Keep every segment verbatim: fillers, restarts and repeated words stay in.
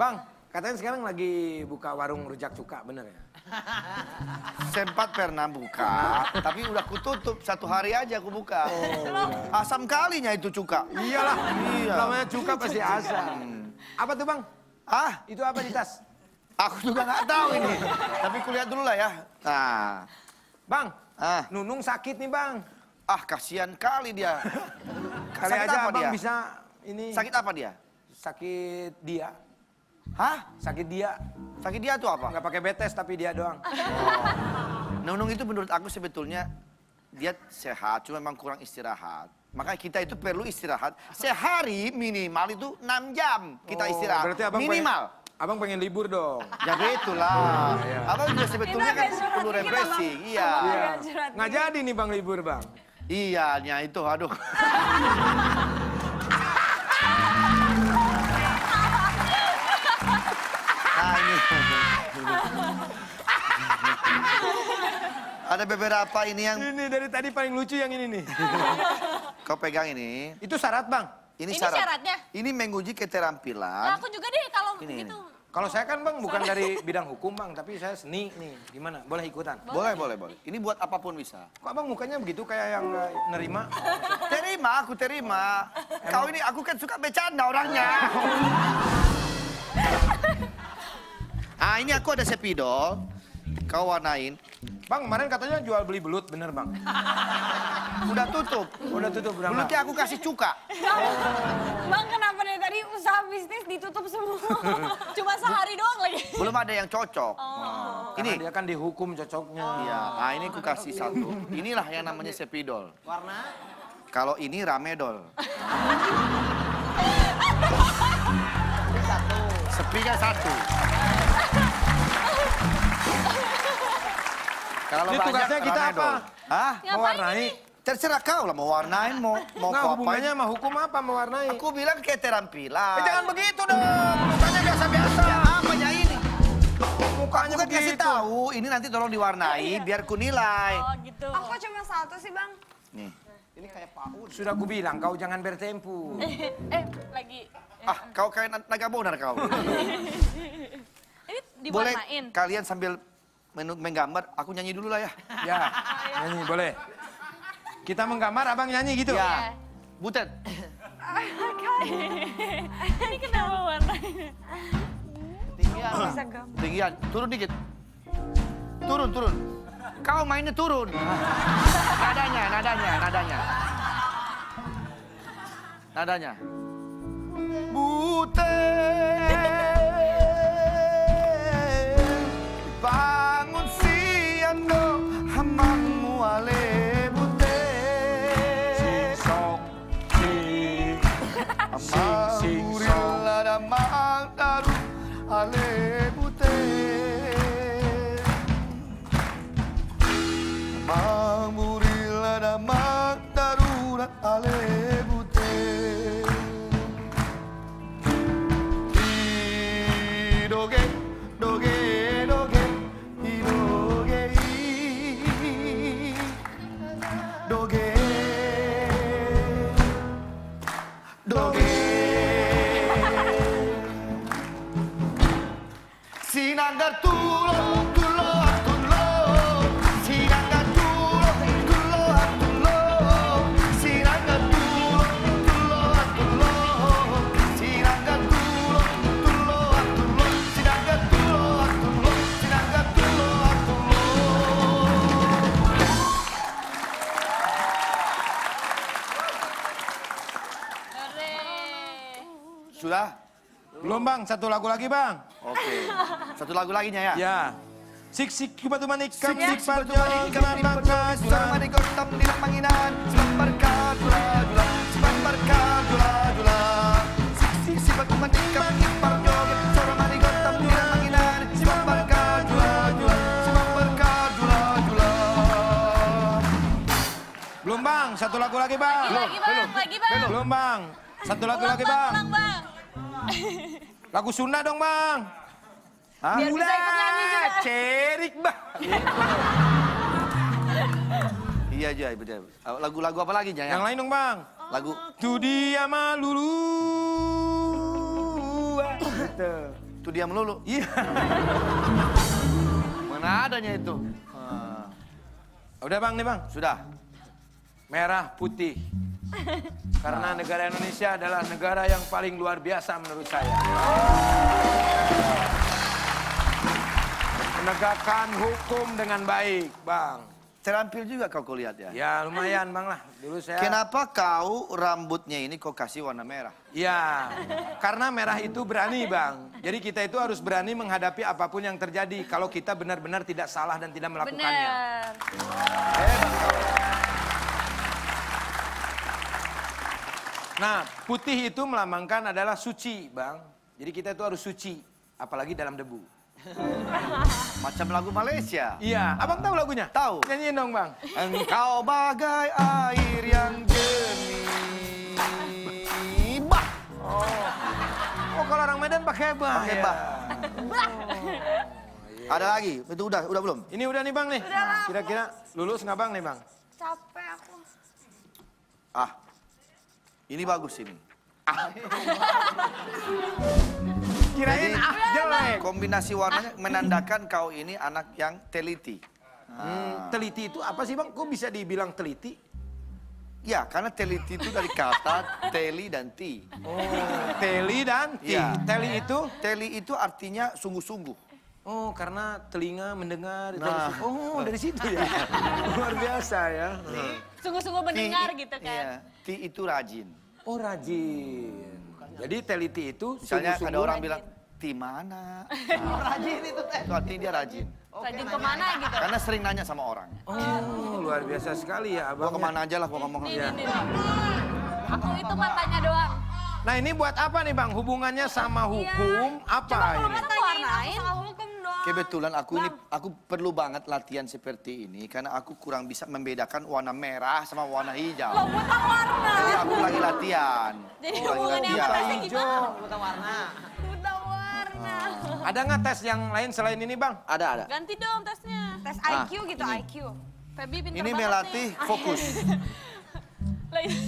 Bang, katanya sekarang lagi buka warung rujak cuka, bener ya? Sempat pernah buka, tapi udah kututup. Satu hari aja aku buka. Oh, asam kalinya itu cuka. Iyalah, iya. Namanya cuka pasti asam. Apa tuh bang? Ah, itu apa di tas? Aku juga nggak tahu ini. Tapi kulihat dulu lah ya. Nah, bang, ah. Nunung sakit nih bang. Ah, kasihan kali dia. Kali sakit aja apa bang dia? bisa ini. Sakit apa dia? Sakit dia. Hah? Sakit dia. Sakit dia tuh apa? Nggak pakai betes tapi dia doang. Oh. Nunung itu menurut aku sebetulnya dia sehat, cuma memang kurang istirahat. Makanya kita itu perlu istirahat. Sehari minimal itu enam jam kita oh, istirahat. Berarti abang minimal. Pengen, abang pengen libur dong. Ya betulah. Oh, iya. Abang juga sebetulnya kan perlu refreshing. Iya. iya. Nggak jadi nih bang libur bang. Iya, nya itu aduh. Nah ini. Ada beberapa ini yang... Ini dari tadi paling lucu yang ini nih. Kau pegang ini. Itu syarat bang? Ini, ini syarat. syaratnya? Ini menguji keterampilan. Nah, aku juga deh kalau ini, gitu. Ini. Kalau saya kan bang bukan dari bidang hukum bang, tapi saya seni nih. Gimana? Boleh ikutan? Boleh, boleh, boleh. Ini buat apapun bisa. Kok abang mukanya begitu kayak yang uh, nerima? Terima, aku terima. Emang? Kau ini, aku kan suka bercanda orangnya. Ah, ini aku ada sepidol. Kau warnain. Bang, kemarin katanya jual beli belut, bener bang? Udah tutup. Udah tutup, udah belutnya aku kasih cuka. Bang, kenapa dari tadi usaha bisnis ditutup semua? Cuma sehari doang lagi. Belum ada yang cocok. Oh. Ini Ini. dia kan dihukum cocoknya. Iya, nah ini aku kasih satu. Inilah yang namanya sepidol. Warna? Kalau ini ramedol. Satu. Sepinya satu. Kalau Ini banyak tugasnya kita ramedol. apa? Hah? Mewarnai? Terserah kau lah mau warnain, mau mau Nggak, kau hubungannya apain. sama hukum apa mewarnai? Aku bilang keterampilan. Eh, jangan begitu dong. Mukanya biasa-biasa. Ya, apanya ini? Mukanya Aku kan kasih begitu. tahu, ini nanti tolong diwarnai biar ku nilai. Oh gitu. Aku cuma satu sih bang. Nih. Ini kayak paun. Sudah aku bilang kau jangan bertempu. eh, lagi. Ah, kau kayak naga bonar kau. Ini Boleh diwarnain. kalian sambil men- menggambar, aku nyanyi dulu lah ya. Ya, nyanyi boleh. Kita menggambar, abang nyanyi gitu? Ya. Butet. Ini kenapa warnanya? Tinggian. Tinggian. Turun dikit. Turun, turun. Kau mainnya turun. Nadanya, nadanya, nadanya. Nadanya. Butet. Bangun siang do hamangmu ale butet. Sing-song, sing. Amanguril ada mang daru ale butet. Amanguril ada mang daru ale butet. Doge, doge, doge, doge, doge, doge. Sinanggar tulo, tulo, tulo. Sinanggar tulo, tulo, tulo. Sinanggar tulo, tulo, tulo. Sinanggar tulo, tulo, tulo. Sinanggar tulo, tulo. Sinanggar tulo, tulo. Hore. Sudah? Belum bang, satu lagu lagi bang. Oke. Satu lagu lagi nya ya? Ya. Sik sik batu manik kam Sik, sik sik, batu batu manik, kam, manik sik, batu manik, suara manik, gotam di Lamanginan. Sebab berkat, jula, jula. Sebab berkat, jula, jula. Sik, sik, sik, batu manik, kam, ipar, joget. Suara manik, gotam di Lamanginan. Sebab berkat, jula, jula. Sebab berkat, jula, jula. Belum bang, satu lagu lagi bang. Lagi bang, lagi bang. Belum bang, satu lagu Ulang lagi bang, bang. ulang bang. Lagu Sunda dong bang. Hah? Biar bisa ikut nyanyi juga. Cerik bang. Iya, iya, betul. Lagu-lagu apa lagi, Nya? Yang lain dong bang. Lagu Tu dia malulu. Gitu. Itu dia melulu. Iya. Mana adanya itu? Ah. Udah bang nih bang. Sudah. Merah putih. Karena negara Indonesia adalah negara yang paling luar biasa menurut saya. Menegakkan hukum dengan baik, bang. Terampil juga kau kulihat ya? Ya lumayan bang lah. Dulu saya. Kenapa kau rambutnya ini kau kasih warna merah? Ya, karena merah itu berani bang. Jadi kita itu harus berani menghadapi apapun yang terjadi. Kalau kita benar-benar tidak salah dan tidak melakukannya. Bener. Nah, putih itu melambangkan adalah suci, bang. Jadi kita itu harus suci, apalagi dalam debu. Macam lagu Malaysia. Iya, abang tahu lagunya? Tahu. Nyanyiin dong, bang. Engkau bagai air yang jernih. Bah. Oh, oh kalau orang Medan pakai bah. Pakai ya. bah. Ada lagi? Itu udah, udah belum? Ini udah nih bang nih. Udah lah. Kira-kira lulus nggak bang nih bang? Capek aku. Ah, ini bagus ini. Kirain ah jelek. Kombinasi warnanya menandakan kau ini anak yang teliti. Hmm, teliti itu apa sih bang? Kok bisa dibilang teliti? Ya, karena teliti itu dari kata teli dan ti. Oh, teli dan ti. Iya. Teli itu? Teli itu artinya sungguh-sungguh. Oh, karena telinga mendengar. Nah. Dari situ. Oh, dari situ ya. Luar biasa ya. Sungguh-sungguh mendengar Ti- gitu kan. Iya, ti itu rajin. Oh, rajin. Jadi teliti itu Misalnya ada sungguh-sungguh. orang bilang, ti mana? Nah, rajin itu teh. Itu artinya dia rajin. Rajin kemana gitu. Karena sering nanya sama orang. Oh, luar biasa sekali ya Gua abang. kemana aja lah gua ngomong. Nih, Ya. nih, nih. Aku itu matanya doang. Nah ini buat apa nih bang? Hubungannya sama hukum apa Coba kalau ini? nggak warnain. Soal hukum dong. Kebetulan aku ini aku perlu banget latihan seperti ini karena aku kurang bisa membedakan warna merah sama warna hijau. Lo buta warna. Jadi aku lagi latihan. Jadi Aku lagi hubungannya latihan. apa sih Hijau. Buta warna. Buta warna. Ada nggak tes yang lain selain ini bang? Ada ada. Ganti dong tesnya. Tes Ah, I Q gitu, ini. I Q. Feby pintar Ini banget melatih nih. fokus. Lah, ini-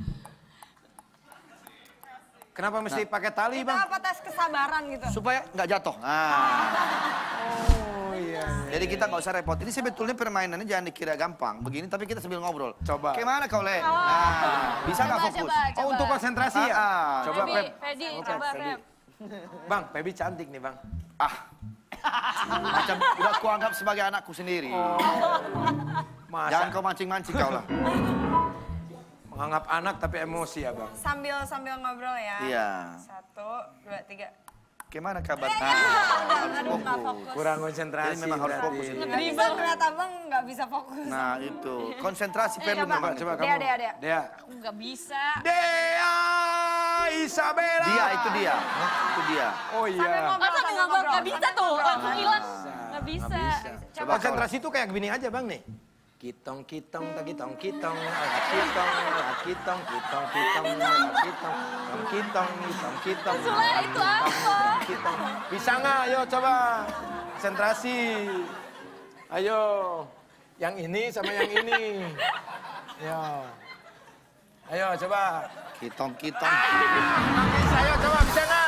Kenapa mesti pakai tali Itu bang? apa tes kesabaran gitu? Supaya nggak jatuh. Nah. Oh iya. Jadi kita nggak usah repot. Ini sebetulnya permainannya jangan dikira gampang. Begini tapi kita sambil ngobrol. Coba. Gimana kau Le? Nah, bisa nggak Coba, fokus? coba, Oh untuk konsentrasi ya? Ah, ah. Coba Feby, Pep. Feby, Oke, coba Feby. Pep. Bang, Feby cantik nih bang. Ah. Macam udah kuanggap sebagai anakku sendiri. Masa Jangan kau mancing-mancing kau lah. menganggap anak tapi emosi ya bang? Sambil sambil ngobrol ya. Iya. Satu, dua, tiga. Gimana kabar? Ya, Nah, udah, harus aduh, nggak fokus. fokus. Kurang konsentrasi Jadi memang harus berarti. fokus ini. Nggak bisa ngeliat abang nggak bisa fokus. Nah itu konsentrasi Eh, perlu coba. memang. Coba itu. kamu. Dea, Dea, Dea. Dea. Aku nggak bisa. Dea Isabella. Dia itu dia, itu dia. Oh Sambil iya. ngobrol, Masa sambil nggak ngobrol. nggak bisa Sambil tuh, ngobrol. langsung hilang. Nggak Nggak bisa. Coba Konsentrasi itu kayak gini aja bang nih. Kitong kitong tak kitong kitong ala kitong ala kitong kitong kitong ala kitong kitong kitong kitong kitong Sulaya itu apa? kitong. Bisa nggak? Ayo coba konsentrasi. Ayo. Yang ini sama yang ini. Ayo. Ayo coba. Kitong kitong. Nggak bisa. Ayo coba bisa nggak?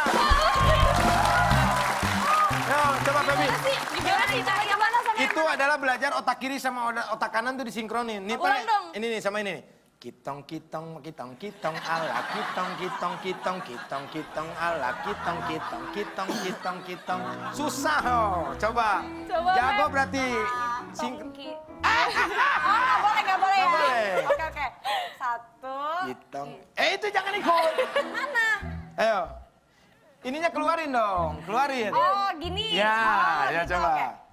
Ayo coba Feby. Gimana sih cara gimana sama Itu adalah belajar otak kiri sama otak, otak kanan tuh disinkronin. Nih, Ulang Pak, dong. ini nih sama ini nih. Kitong kitong kitong kitong ala kitong kitong kitong kitong kitong ala kitong kitong kitong kitong kitong. Susah oh. Coba. Coba, Jago Pep. berarti. Sink Tongki. Oh, nggak boleh, nggak boleh ya. Nggak boleh. Oke, oke. Satu. kitong. Eh itu jangan ikut. Mana? Ayo. Ininya keluarin dong, keluarin. Oh, gini. Ya, Oh, ya gitu, coba. oke.